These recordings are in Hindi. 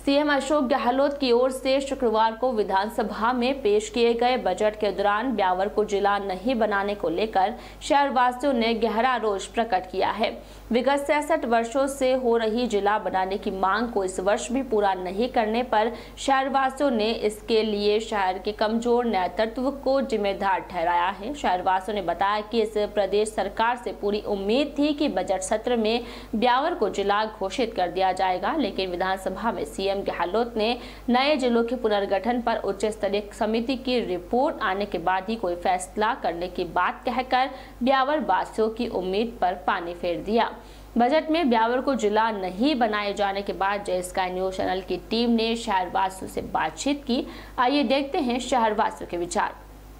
सीएम अशोक गहलोत की ओर से शुक्रवार को विधानसभा में पेश किए गए बजट के दौरान ब्यावर को जिला नहीं बनाने को लेकर शहरवासियों ने गहरा रोष प्रकट किया है। विगत 66 वर्षों से हो रही जिला बनाने की मांग को इस वर्ष भी पूरा नहीं करने पर शहरवासियों ने इसके लिए शहर के कमजोर नेतृत्व को जिम्मेदार ठहराया है। शहरवासियों ने बताया कि इस प्रदेश सरकार से पूरी उम्मीद थी कि बजट सत्र में ब्यावर को जिला घोषित कर दिया जाएगा, लेकिन विधानसभा में सीएम गहलोत ने नए जिलों के पुनर्गठन पर उच्च स्तरीय समिति की रिपोर्ट आने के बाद ही कोई फैसला करने की बात कहकर ब्यावर वासियों की उम्मीद पर पानी फेर दिया। बजट में ब्यावर को जिला नहीं बनाए जाने के बाद जय स्काई न्यूज चैनल की टीम ने शहरवासियों से बातचीत की। आइए देखते हैं शहरवासियों के विचार।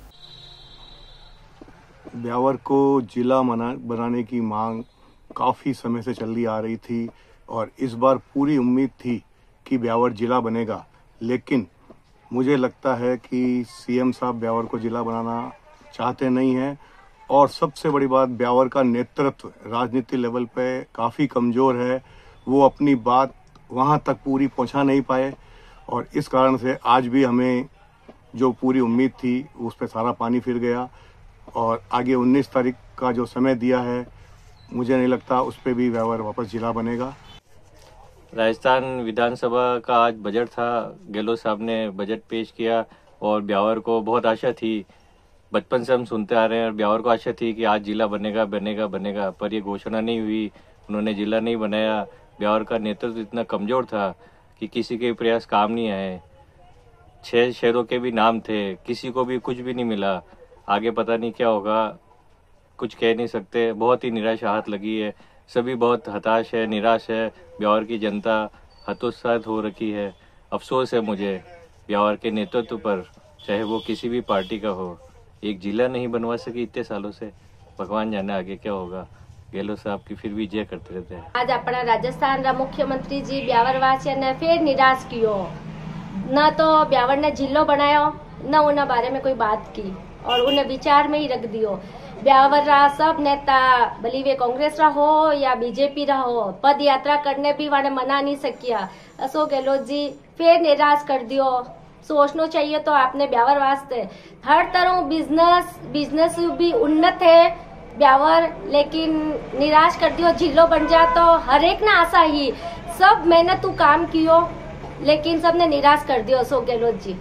ब्यावर को जिला बनाने की मांग काफी समय से चली आ रही थी और इस बार पूरी उम्मीद थी कि ब्यावर जिला बनेगा, लेकिन मुझे लगता है कि सीएम साहब ब्यावर को जिला बनाना चाहते नहीं हैं और सबसे बड़ी बात, ब्यावर का नेतृत्व राजनीति लेवल पे काफ़ी कमज़ोर है। वो अपनी बात वहाँ तक पूरी पहुँचा नहीं पाए और इस कारण से आज भी हमें जो पूरी उम्मीद थी उस पर सारा पानी फिर गया और आगे 19 तारीख का जो समय दिया है, मुझे नहीं लगता उस पर भी ब्यावर वापस जिला बनेगा। राजस्थान विधानसभा का आज बजट था। गहलोत साहब ने बजट पेश किया और ब्यावर को बहुत आशा थी, बचपन से हम सुनते आ रहे हैं और ब्यावर को आशा थी कि आज जिला बनेगा बनेगा बनेगा, पर ये घोषणा नहीं हुई, उन्होंने जिला नहीं बनाया। ब्यावर का नेतृत्व इतना कमजोर था कि किसी के प्रयास काम नहीं आए। 6 शहरों के भी नाम थे, किसी को भी कुछ भी नहीं मिला। आगे पता नहीं क्या होगा, कुछ कह नहीं सकते। बहुत ही निराशा हाथ लगी है, सभी बहुत हताश है, निराश है। ब्यावर की जनता हतोत्साहित हो रखी है। अफसोस है मुझे ब्यावर के नेतृत्व पर, चाहे वो किसी भी पार्टी का हो। एक जिला नहीं बनवा सकी इतने सालों से, भगवान जाने आगे क्या होगा। गहलोत साहब की फिर भी जय करते रहते हैं। आज अपना राजस्थान रा मुख्यमंत्री जी ब्यावर वासियों ने फिर निराश कियो। न तो ब्यावर ने जिलो बनायो, न उन्हें बारे में कोई बात की और उन्हें विचार में ही रख दियो। ब्यावर रा सब नेता, भली वे कांग्रेस रा हो या बीजेपी रा हो, पद यात्रा करने भी वाने मना नहीं सकिया। अशोक गहलोत जी फिर निराश कर दियो। सोचना चाहिए तो आपने ब्यावर वास्ते हर तरह बिजनेस भी उन्नत है ब्यावर, लेकिन निराश कर दियो। जिलो बन जा तो हर एक ने आशा ही, सब मेहनत तू काम कियो, लेकिन सबने निराश कर दियो अशोक गहलोत जी।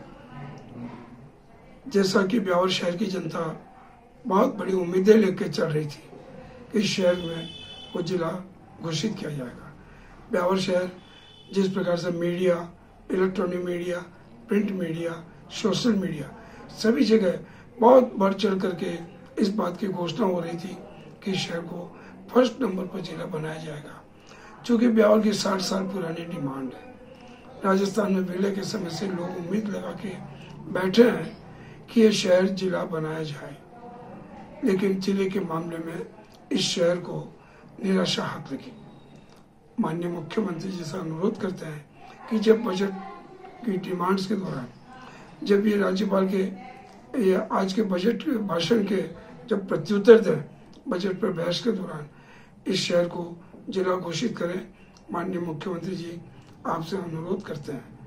जैसा कि ब्यावर शहर की जनता बहुत बड़ी उम्मीदें लेकर चल रही थी कि इस शहर में वो जिला घोषित किया जाएगा। ब्यावर शहर जिस प्रकार से media, electronic media, print media, social media सभी जगह बहुत बढ़ चढ़ करके इस बात की घोषणा हो रही थी कि शहर को फर्स्ट नंबर पर जिला बनाया जाएगा। चूंकि ब्यावर की 60 साल पुरानी डिमांड है। राजस्थान में विलय के समय से लोग उम्मीद लगा के बैठे हैं कि ये शहर जिला बनाया जाए, लेकिन जिले के मामले में इस शहर को निराशा हाथ लगी। माननीय मुख्यमंत्री जी से अनुरोध करते हैं कि जब बजट की डिमांड्स के दौरान, जब ये राज्यपाल के आज के बजट भाषण के जब प्रत्युत्तर दें बजट पर बहस के दौरान, इस शहर को जिला घोषित करें। माननीय मुख्यमंत्री जी आपसे अनुरोध करते हैं।